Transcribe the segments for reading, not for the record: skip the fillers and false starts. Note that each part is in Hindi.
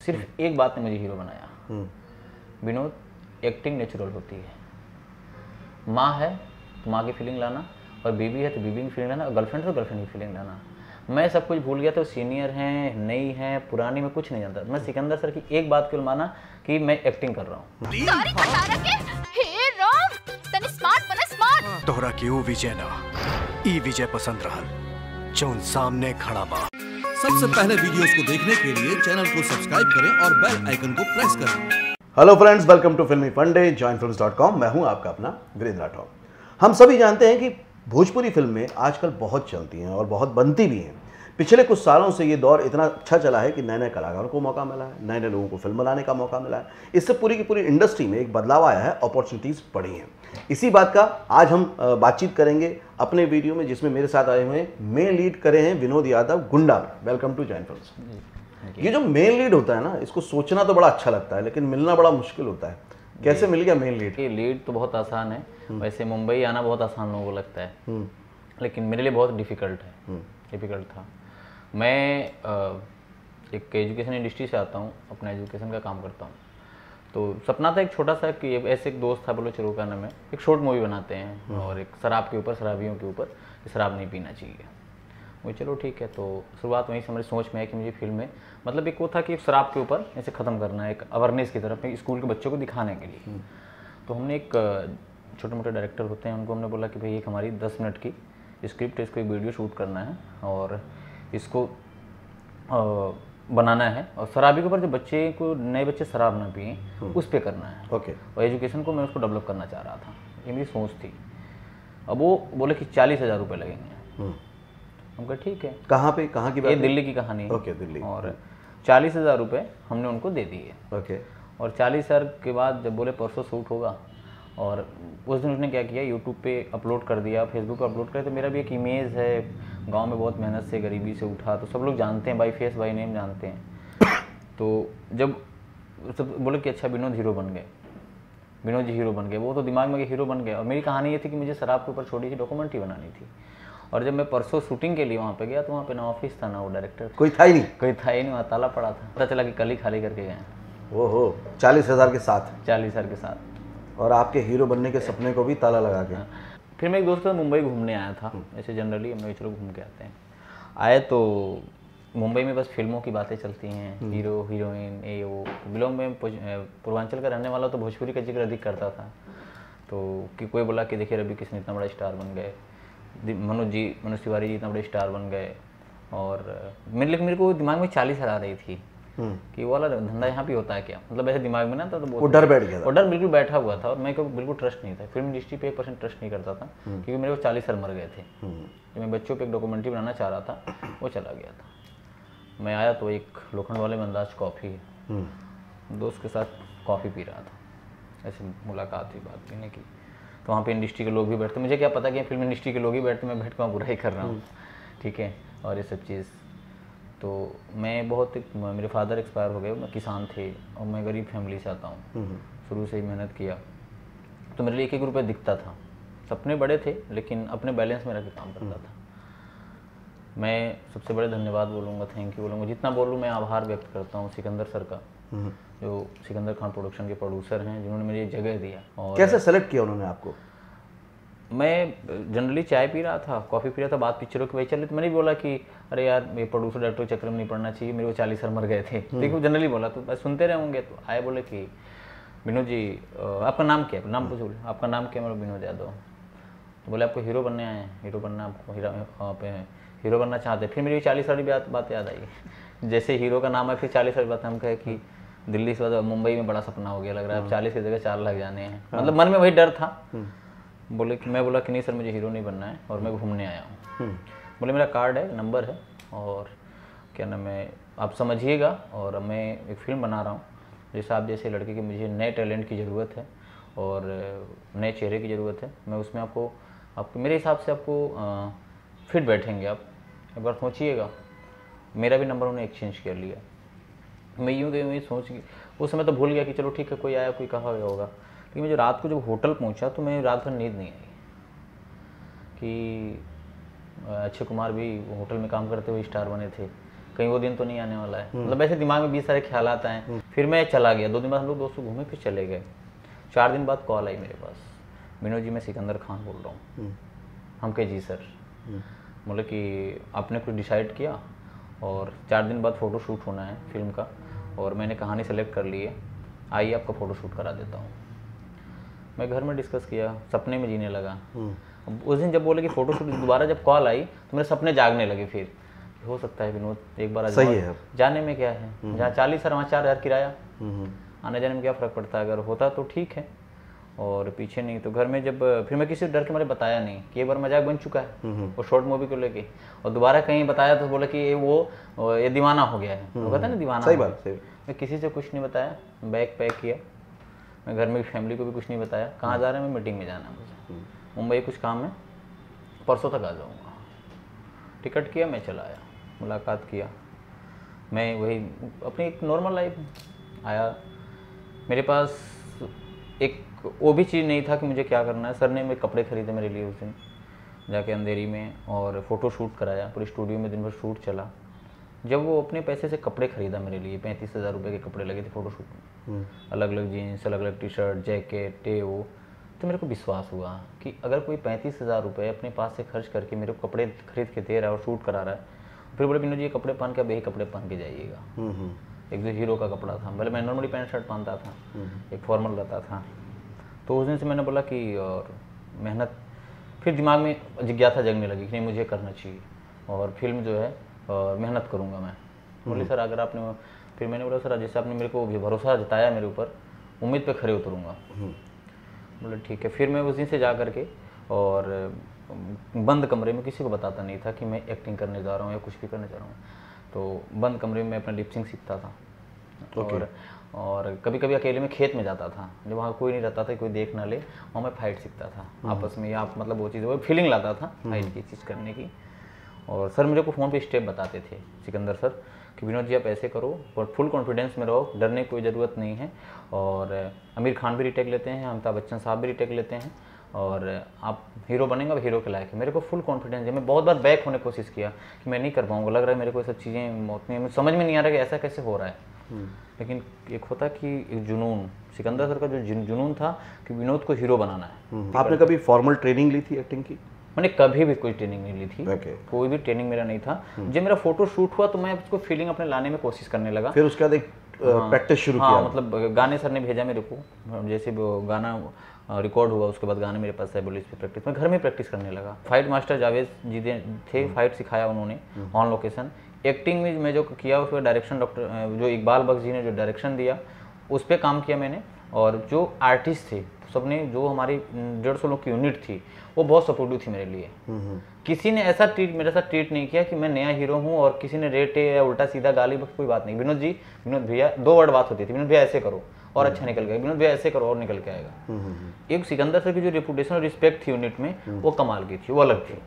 सिर्फ एक बात ने मुझे हीरो बनाया, विनोद, एक्टिंग नेचुरल होती है। माँ है तो माँ की फीलिंग लाना, और बीवी है तो बीवी की फीलिंग लाना, और गर्लफ्रेंड है तो गर्लफ्रेंड की फीलिंग लाना। मैं सब कुछ भूल गया, तो सीनियर हैं, नई हैं, पुरानी, में कुछ नहीं जानता। मैं सिकंदर सर की एक बात क्यों माना कि मैं एक्टिंग कर रहा हूँ। तोहरा की ऊ विजय ना ई विजय पसंद रहल जौन सामने खड़ा बा। सबसे पहले वीडियोस को देखने के लिए चैनल को सब्सक्राइब करें और बेल आइकन को प्रेस करें। Hello friends, welcome to Filmi Funde, joinfilms.com। मैं हूं आपका अपना वीरेंद्र राठौर। हम सभी जानते हैं कि भोजपुरी फिल्में आजकल बहुत चलती हैं और बहुत बनती भी हैं। पिछले कुछ सालों से ये दौर इतना अच्छा चला है कि नए नए कलाकारों को मौका मिला है, नए नए लोगों को फिल्म बनाने का मौका मिला है। इससे पूरी की पूरी इंडस्ट्री में एक बदलाव आया है, अपॉर्चुनिटीज़ बढ़ी हैं। इसी बात का आज हम बातचीत करेंगे अपने वीडियो में, जिसमें मेरे साथ आए हुए हैं, मेन लीड करे हैं विनोद यादव गुंडा में। Welcome to join films. ये जो मेन लीड होता है ना, इसको सोचना तो बड़ा अच्छा लगता है, लेकिन मिलना बड़ा मुश्किल होता है। कैसे मिल गया मेन लीड? ये लीड तो बहुत आसान है, वैसे मुंबई आना बहुत आसान लोगों को लगता है, लेकिन मेरे लिए बहुत डिफ़िकल्ट था। मैं एक एजुकेशन इंडस्ट्री से आता हूँ, अपना एजुकेशन का काम करता हूँ। तो सपना था एक छोटा सा कि ऐसे एक दोस्त था, बोलो चलो क्या नाम है, एक शॉर्ट मूवी बनाते हैं और एक शराब के ऊपर, शराबियों के ऊपर, कि शराब नहीं पीना चाहिए। वो चलो ठीक है। तो शुरुआत वहीं से हमारी सोच में है कि मुझे फिल्म में, मतलब एक वो था कि एक शराब के ऊपर ऐसे ख़त्म करना है, एक अवेयरनेस की तरफ, स्कूल के बच्चों को दिखाने के लिए। तो हमने एक छोटे मोटे डायरेक्टर होते हैं, उनको हमने बोला कि भाई एक हमारी 10 मिनट की स्क्रिप्ट है, इसको एक वीडियो शूट करना है और इसको बनाना है, और शराबी के ऊपर जो बच्चे को, नए बच्चे शराब ना पिए, उस पर करना है। ओके। और एजुकेशन को मैं उसको डेवलप करना चाह रहा था, ये मेरी सोच थी। अब वो बोले कि 40,000 रुपये लगेंगे। हम कहा ठीक है। कहाँ पे, कहाँ की बात? ये दिल्ली की कहानी है। ओके, दिल्ली। और 40,000 रुपये हमने उनको दे दिए। ओके। और 40,000 के बाद जब बोले परसों शूट होगा, और उस दिन उसने क्या किया, यूट्यूब पे अपलोड कर दिया, फेसबुक पे अपलोड कर। तो मेरा भी एक इमेज है, गांव में बहुत मेहनत से, गरीबी से उठा, तो सब लोग जानते हैं, बाई फेस बाई नेम जानते हैं। तो जब सब बोले कि अच्छा विनोद हीरो बन गए, विनोद जी हीरो बन गए, वो तो दिमाग में हीरो बन गए। और मेरी कहानी ये थी कि मुझे शराब के ऊपर छोटी सी डॉक्यूमेंट्री बनानी थी। और जब मैं परसों शूटिंग के लिए वहाँ पे गया, तो वहाँ पे ना ऑफिस था, ना वो डायरेक्टर, कोई था ही नहीं। कोई था ही नहीं, वहाँ ताला पड़ा था। पता चला कि कल ही खाली करके गए। ओहो, 40,000 के साथ? 40,000 के साथ। और आपके हीरो बनने के सपने को भी ताला लगा के। फिर मैं एक दोस्त के साथ मुंबई घूमने आया था। ऐसे जनरली हम लोग चलो घूम के आते हैं। आए तो मुंबई में बस फिल्मों की बातें चलती हैं, हीरो हीरोइन, ये वो। बिलोंग में पूर्वांचल का रहने वाला, तो भोजपुरी का जिक्र अधिक करता था। तो कि कोई बोला कि देखिए रवि किशन इतना बड़ा स्टार बन गए, मनोज तिवारी जी इतना बड़े स्टार बन गए। और मेरे को दिमाग में 40,000 आ रही थी कि वो वाला धंधा यहाँ पे होता है क्या, मतलब ऐसे दिमाग में ना था। तो वो डर बैठ गया था। वो डर बिल्कुल बैठा हुआ था, और मेरे को बिल्कुल ट्रस्ट नहीं था, फिल्म इंडस्ट्री पे 1% ट्रस्ट नहीं करता था, क्योंकि मेरे को 40,000 मर गए थे। तो मैं बच्चों पे एक डॉक्यूमेंट्री बनाना चाह रहा था, वो चला गया था। मैं आया तो एक लोखंड वाले में अंदाज कॉफ़ी, दोस्त के साथ कॉफ़ी पी रहा था, ऐसे मुलाकात हुई, बात पीने की। तो वहाँ पे इंडस्ट्री के लोग भी बैठते, मुझे क्या पता कि फिल्म इंडस्ट्री के लोग ही बैठते, मैं बैठ कर बुराई कर रहा हूँ, ठीक है, और ये सब चीज़। तो मैं बहुत, मेरे फादर एक्सपायर हो गए, मैं किसान थे और मैं गरीब फैमिली से आता हूँ, शुरू से ही मेहनत किया। तो मेरे लिए 1-1 रुपये दिखता था, सपने बड़े थे, लेकिन अपने बैलेंस में रख के काम करता था। मैं सबसे बड़े धन्यवाद बोलूँगा, थैंक यू बोलूँगा, जितना बोलूँ मैं आभार व्यक्त करता हूँ सिकंदर सर का, जो सिकंदर खान प्रोडक्शन के प्रोड्यूसर हैं, जिन्होंने मुझे ये जगह दिया। और कैसे सेलेक्ट किया उन्होंने आपको? मैं जनरली चाय पी रहा था, कॉफ़ी पी रहा था, बात पिक्चरों की वही चल रही, तो मैंने भी बोला कि अरे यार ये प्रोड्यूसर डायरेक्टर चक्कर में नहीं पड़ना चाहिए, मेरे को 40,000 मर गए थे। देखो जनरली बोला, तो बस सुनते रहेंगे। तो आए बोले कि विनोद जी आपका नाम क्या है, नाम पूछो, आपका नाम क्या है? मेरा विनोद यादव। तो बोले आपको हीरो बनने आए हैं, हीरो बनना, आपको हीरो बनना चाहते हैं। फिर मेरी 40,000 बात याद आई, जैसे हीरो का नाम है, फिर 40,000 बात हम कहे कि दिल्ली से बाद मुंबई में बड़ा सपना हो गया, लग रहा है अब 40 की जगह 4 लग जाने हैं, मतलब मन में वही डर था। बोले कि, मैं बोला कि नहीं सर मुझे हीरो नहीं बनना है, और मैं घूमने आया हूँ। बोले मेरा कार्ड है, नंबर है, और क्या नाम है, आप समझिएगा, और मैं एक फ़िल्म बना रहा हूँ, जैसे आप जैसे लड़के की मुझे नए टैलेंट की ज़रूरत है और नए चेहरे की ज़रूरत है। मैं उसमें आपको मेरे हिसाब से आपको फिट बैठेंगे, आप एक बार सोचिएगा। मेरा भी नंबर उन्होंने एक्सचेंज कर लिया। मैं यूँ गई, मैं सोच गई, उस समय तो भूल गया कि चलो ठीक है, कोई आया, कोई कहा गया होगा। लेकिन मुझे रात को जब होटल पहुंचा, तो मैं रात भर नींद नहीं आई। कि अक्षय कुमार भी होटल में काम करते हुए स्टार बने थे, कहीं वो दिन तो नहीं आने वाला है, मतलब ऐसे दिमाग में 20 सारे ख्याल आते हैं। फिर मैं चला गया, 2 दिन बाद हम लोग दोस्तों घूमे फिर चले गए। 4 दिन बाद कॉल आई मेरे पास, विनोद जी मैं सिकंदर खान बोल रहा हूँ। हम कहे जी सर। बोले कि आपने कुछ डिसाइड किया और 4 दिन बाद फ़ोटो शूट होना है फिल्म का, और मैंने कहानी सेलेक्ट कर ली है, आइए आपका फ़ोटो शूट करा देता हूँ। मैं घर में डिस्कस किया, सपने में जीने लगा। उस दिन जब बोले कि फ़ोटो शूट, दोबारा जब कॉल आई तो मेरे सपने जागने लगे। फिर हो सकता है विनोद एक बार सही है, जाने में क्या है, जहाँ 40 और वहाँ 4,000 किराया, आने जाने में क्या फ़र्क पड़ता है, अगर होता तो ठीक है और पीछे नहीं। तो घर में जब फिर मैं किसी डर के मारे बताया नहीं कि एक बार मजाक बन चुका है वो शॉर्ट मूवी को लेके, और दोबारा कहीं बताया तो बोले कि ये दीवाना हो गया है, वो कहता है ना दीवाना। सही बात, सही। मैं किसी से कुछ नहीं बताया, बैग पैक किया, मैं घर में फैमिली को भी कुछ नहीं बताया कहाँ जा रहे हैं, मैं मीटिंग में जाना है मुझे, मुंबई कुछ काम है, परसों तक आ जाऊँगा। टिकट किया, मैं चला आया, मुलाकात किया, मैं वही अपनी एक नॉर्मल लाइफ आया। मेरे पास एक वो भी चीज़ नहीं था कि मुझे क्या करना है। सर ने मेरे कपड़े खरीदे मेरे लिए उस दिन जाके अंधेरी में, और फ़ोटो शूट कराया, पूरे स्टूडियो में दिन भर शूट चला। जब वो अपने पैसे से कपड़े खरीदा मेरे लिए, 35,000 रुपये के कपड़े लगे थे फ़ोटो शूट में, अलग अलग जीन्स, अलग अलग टी शर्ट, जैकेट, वो, तो मेरे को विश्वास हुआ कि अगर कोई 35,000 रुपये अपने पास से खर्च करके मेरे को कपड़े खरीद के दे रहा है और शूट करा रहा है, फिर बोले विनोद जी ये कपड़े पहन के अब यही कपड़े पहन के जाइएगा। एक जो हीरो का कपड़ा था, पहले मैं नॉर्मली पैंट शर्ट पहनता था, एक फॉर्मल रहता था। तो उस दिन से मैंने बोला कि और मेहनत, फिर दिमाग में जिज्ञासा जगने लगी कि नहीं मुझे करना चाहिए और फिल्म जो है और मेहनत करूँगा मैं। बोले सर अगर आपने, फिर मैंने बोला सर जैसे आपने मेरे को भरोसा जताया मेरे ऊपर, उम्मीद पे खड़े उतरूँगा। बोले ठीक है। फिर मैं उस दिन से जा करके और बंद कमरे में, किसी को बताता नहीं था कि मैं एक्टिंग करने जा रहा हूँ या कुछ भी करने जा रहा हूँ, तो बंद कमरे में अपना लिपसिंग सीखता था। और कभी कभी अकेले में खेत में जाता था, जब वहाँ कोई नहीं रहता था, कोई देख ना ले, वहाँ मैं फाइट सीखता था आपस में, या मतलब वो चीज़, वो फीलिंग लाता था फाइट की चीज़ करने की। और सर मेरे को फ़ोन पे स्टेप बताते थे सिकंदर सर कि विनोद जी आप ऐसे करो और फुल कॉन्फिडेंस में रहो, डरने की कोई ज़रूरत नहीं है। और आमिर खान भी रिटेक लेते हैं, अमिताभ बच्चन साहब भी रिटेक लेते हैं, और आप हीरो बनेंगे, अब हीरो के लायक है। मेरे को फुल कॉन्फिडेंस है। मैं बहुत बार बैक होने की कोशिश किया कि मैं नहीं कर पाऊँगा, लग रहा है मेरे को ये सब चीज़ें उतनी समझ में नहीं आ रहा कि ऐसा कैसे हो रहा है। लेकिन एक होता कि एक जुनून, सिकंदर सर का जो जुनून था कि विनोद को हीरो बनाना है। आपने कभी फॉर्मल ट्रेनिंग ली थी एक्टिंग की? मैंने कभी भी कोई ट्रेनिंग नहीं ली थी। कोई भी ट्रेनिंग मेरा नहीं था। जब मेरा फोटो शूट हुआ तो मैं उसको फीलिंग अपने लाने में कोशिश करने लगा। फिर उसके बाद एक प्रैक्टिस शुरू किया? मतलब गाने सर ने भेजा मेरे को, जैसे वो गाना रिकॉर्ड हुआ उसके बाद गाने मेरे पास है, बोले इस पे प्रैक्टिस, मैं घर में प्रैक्टिस करने लगा। फाइट मास्टर जावेद जी थे, फाइट सिखाया उन्होंने ऑन लोकेशन। एक्टिंग में मैं जो किया उसका डायरेक्शन डॉक्टर जो इकबाल बख्श जी ने जो डायरेक्शन दिया उस पर काम किया मैंने। और जो आर्टिस्ट थे सबने, जो हमारी 150 लोग की यूनिट थी, वो बहुत सपोर्टिव थी मेरे लिए। किसी ने ऐसा मेरे साथ ट्रीट नहीं किया कि मैं नया हीरो हूँ और किसी ने रेटे या उल्टा सीधा गाली, कोई बात नहीं। विनोद जी, विनोद भैया, 2 वर्ड बात होती थी, विनोद भैया ऐसे करो और अच्छा निकल गया, विनोद भैया ऐसे करो और निकल के आएगा। एक सिकंदर सर की जो रेपुटेशन और रिस्पेक्ट थी यूनिट में, वो कमाल की थी, वो अलग थी।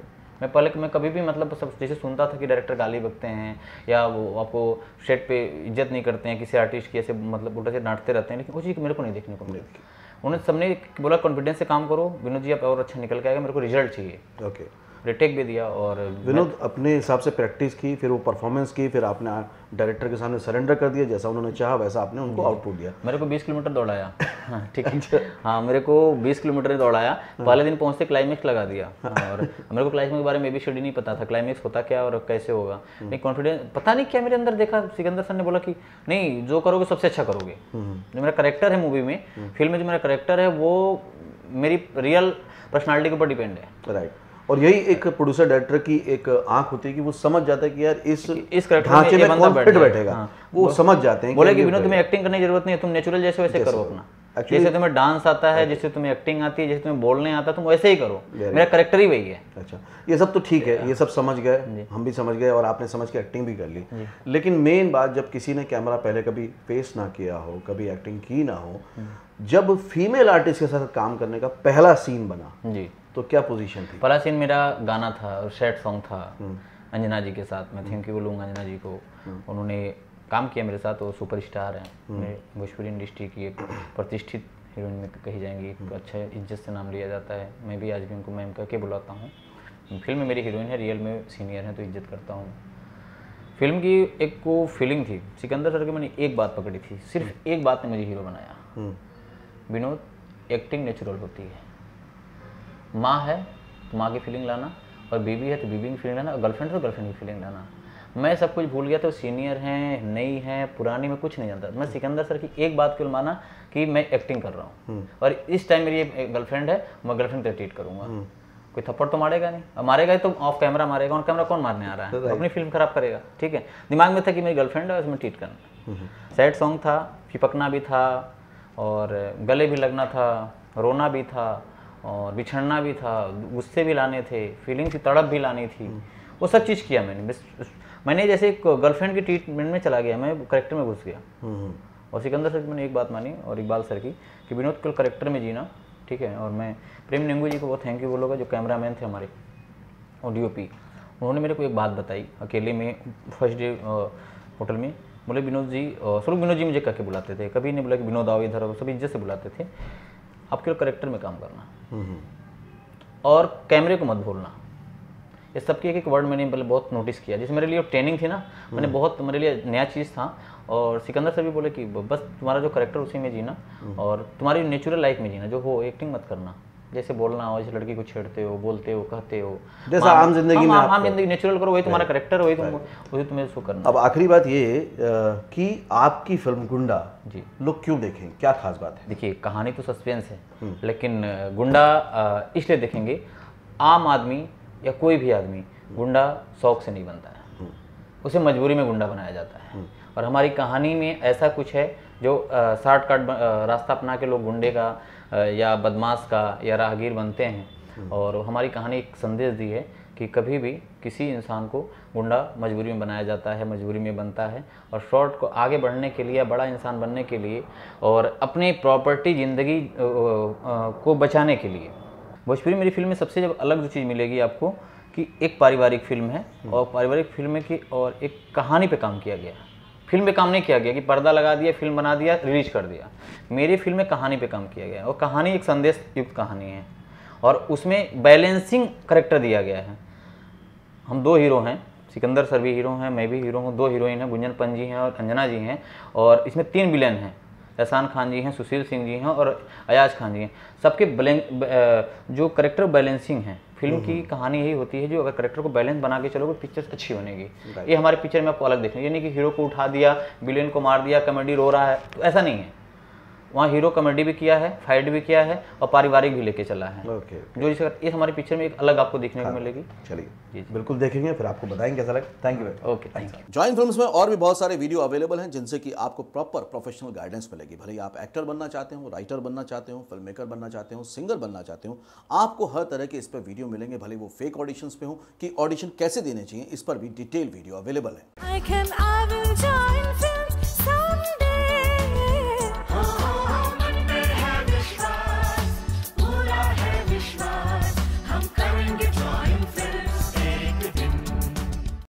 मैं कभी भी मतलब सब जैसे सुनता था कि डायरेक्टर गाली बकते हैं या वो आपको सेट पे इज्जत नहीं करते हैं, किसी आर्टिस्ट की ऐसे मतलब उल्टा से डांटते रहते हैं, लेकिन वो चीज़ मेरे को नहीं देखने को मिली। उन्होंने सबने बोला कॉन्फिडेंस से काम करो विनोद जी, आप और अच्छा निकल के आएगा, मेरे को रिजल्ट चाहिए। रिटेक भी दिया। और विनोद अपने हिसाब से प्रैक्टिस की, फिर वो परफॉर्मेंस की, फिर आपने डायरेक्टर के सामने सरेंडर कर दिया, जैसा उन्होंने चाहा वैसा आपने उनको आउटपुट दिया। मेरे को 20 किलोमीटर दौड़ाया। ठीक है, हाँ मेरे को 20 किलोमीटर दौड़ाया। पहले दिन पहुंचते क्लाइमेक्स लगा दिया, और मेरे को क्लाइमेक्स के बारे में भी शेड्यूल नहीं पता था, क्लाइमेक्स होता क्या और कैसे होगा। नहीं कॉन्फिडेंस पता नहीं क्या मेरे अंदर देखा, सिकंदर सर ने बोला कि नहीं जो करोगे सबसे अच्छा करोगे। जो मेरा करेक्टर है मूवी में, फिल्म में जो मेरा करेक्टर है वो मेरी रियल पर्सनालिटी के ऊपर डिपेंड है। राइट। और यही एक प्रोड्यूसर डायरेक्टर की एक आंख होती है कि वो समझ जाता है कि यार इस ढांचे में कौन फिट बैठेगा। वो समझ जाते हैं। बोले कि विनोद तुम्हें एक्टिंग करने की जरूरत नहीं है, तुम नेचुरल जैसे वैसे करो अपना, जैसे तुम्हें डांस आता है, जैसे तुम्हें एक्टिंग आती है, जैसे तुम्हें बोलने आता है, तुम वैसे ही करो। मेरा करेक्टर ही वही है। अच्छा, ये सब तो ठीक है, ये सब समझ गए, हम भी समझ गए और आपने समझ के एक्टिंग भी कर ली। लेकिन मेन बात, जब किसी ने कैमरा पहले कभी फेस ना किया हो, कभी एक्टिंग की ना हो, जब फीमेल आर्टिस्ट के साथ काम करने का पहला सीन बना जी, तो क्या पोजीशन थी? पहला सीन मेरा गाना था और सैड सॉन्ग था अंजना जी के साथ। मैं थैंक यू बोलूँगा अंजना जी को, उन्होंने काम किया मेरे साथ। वो सुपरस्टार हैं, मेरे भोजपुरी इंडस्ट्री की एक प्रतिष्ठित हीरोइन में कही जाएंगी, एक अच्छा इज्जत से नाम लिया जाता है। मैं भी आज भी उनको मैम कह के बुलाता हूँ। फिल्म में मेरी हीरोइन है, रियल में सीनियर हैं तो इज्जत करता हूँ। फिल्म की एक वो फीलिंग थी, सिकंदर सर की मैंने एक बात पकड़ी थी, सिर्फ एक बात ने मुझे हीरो बनाया। विनोद, एक्टिंग नेचुरल होती है। माँ है तो माँ की फीलिंग लाना, और बीवी है तो बीवी की फीलिंग लाना, और गर्लफ्रेंड है तो गर्लफ्रेंड की फीलिंग लाना। मैं सब कुछ भूल गया, तो सीनियर हैं, नई हैं, पुरानी, में कुछ नहीं जानता। मैं सिकंदर सर की एक बात क्यों माना कि मैं एक्टिंग कर रहा हूँ, और इस टाइम मेरी एक गर्लफ्रेंड है, मैं गर्लफ्रेंड को ट्रीट करूँगा। कोई थप्पड़ तो मारेगा नहीं, अब मारेगा तो ऑफ कैमरा मारेगा, ऑन कैमरा कौन मारने आ रहा है, अपनी फिल्म खराब करेगा। ठीक है, दिमाग में था कि मेरी गर्लफ्रेंड है, उसमें ट्रीट करना। सैड सॉन्ग था, फिपकना भी था, और गले भी लगना था, रोना भी था, और बिछड़ना भी था, गुस्से भी लाने थे, फीलिंग थी, तड़प भी लानी थी, वो सब चीज़ किया मैंने। मैंने जैसे एक गर्लफ्रेंड की ट्रीटमेंट में चला गया, मैं करेक्टर में घुस गया। और सिकंदर सर की मैंने एक बात मानी, और इकबाल सर की, कि विनोद कल करेक्टर में जीना, ठीक है। और मैं प्रेम नेंगू जी को बहुत थैंक यू बोलूँगा, जो कैमरामैन थे हमारे और DOP। उन्होंने मेरे को एक बात बताई अकेले में, फर्स्ट डे होटल में। बोले विनोद जी, सिर्फ विनोद जी मुझे कह के बुलाते थे, कभी नहीं बोला कि विनोद आओ इधर, सभी इज्जत से बुलाते थे। आप केवल करेक्टर में काम करना और कैमरे को मत भूलना। ये सबकी एक एक वर्ड मैंने पहले बहुत नोटिस किया, जैसे मेरे लिए ट्रेनिंग थी ना, मैंने बहुत, मेरे लिए नया चीज़ था। और सिकंदर सर भी बोले कि बस तुम्हारा जो करेक्टर उसी में जीना, और तुम्हारी नेचुरल लाइफ में जीना, जो हो एक्टिंग मत करना, जैसे बोलना हो, जैसे लड़की को छेड़ते हो, बोलते हो, कहते हो, जैसा आम जिंदगी में, आम जिंदगी नेचुरल करो, वही तुम्हारा करेक्टर, वही तुम्हें शो करना। अब आखिरी बात ये कि आपकी फिल्म गुंडा जी लोग क्यों देखें, क्या खास बात है? देखिए, कहानी तो सस्पेंस है, लेकिन गुंडा इसलिए देखेंगे, आम आदमी या कोई भी आदमी गुंडा शौक से नहीं बनता है, उसे मजबूरी में गुंडा बनाया जाता है। और हमारी कहानी में ऐसा कुछ है जो शॉर्टकट रास्ता अपना के लोग गुंडे का या बदमाश का या राहगीर बनते हैं। और हमारी कहानी एक संदेश दी है कि कभी भी किसी इंसान को गुंडा मजबूरी में बनाया जाता है, मजबूरी में बनता है। और शॉर्ट को आगे बढ़ने के लिए, बड़ा इंसान बनने के लिए, और अपनी प्रॉपर्टी ज़िंदगी को बचाने के लिए। भोजपुरी मेरी फिल्म में सबसे जब अलग जो चीज़ मिलेगी आपको, कि एक पारिवारिक फिल्म है, और पारिवारिक फिल्म की और एक कहानी पे काम किया गया। फिल्म पे काम नहीं किया गया कि पर्दा लगा दिया, फिल्म बना दिया, रिलीज कर दिया। मेरी फिल्म में कहानी पे काम किया गया, और कहानी एक संदेश युक्त कहानी है, और उसमें बैलेंसिंग करेक्टर दिया गया है। हम 2 हीरो हैं, सिकंदर सर भी हीरो हैं, मैं भी हीरो हूँ, 2 हीरोइन हैं, गुंजन पंत जी हैं और अंजना जी हैं, और इसमें 3 विलेन हैं, एहसान खान जी हैं, सुशील सिंह जी हैं और अयाज खान जी हैं। सबके जो करेक्टर बैलेंसिंग हैं। फिल्म की कहानी यही होती है, जो अगर करेक्टर को बैलेंस बना के चलोगे, पिक्चर अच्छी बनेगी। ये हमारे पिक्चर में आपको अलग देखने, ये नहीं कि हीरो को उठा दिया, विलेन को मार दिया, कॉमेडी रो रहा है, तो ऐसा नहीं है। वहाँ हीरो कॉमेडी भी किया है, फाइट भी किया है, और पारिवारिक भी लेके चला है। जो ये हमारी पिक्चर में एक अलग आपको देखने को मिलेगी। चलिए बिल्कुल देखेंगे, फिर आपको बताएंगे कैसा लगा। Thank you. Okay, thank you. Join films में और भी बहुत सारे वीडियो अवेलेबल हैं, जिनसे कि आपको प्रॉपर प्रोफेशनल गाइडेंस मिलेगी। भले ही आप एक्टर बनना चाहते हो, राइटर बनना चाहते हो, फिल्म मेकर बनना चाहते हो, सिंगर बनना चाहते हो, आपको हर तरह के इस पर वीडियो मिलेंगे। भले वो फेक ऑडिशंस पे हो कि ऑडिशन कैसे देने चाहिए, इस पर भी डिटेल वीडियो अवेलेबल है।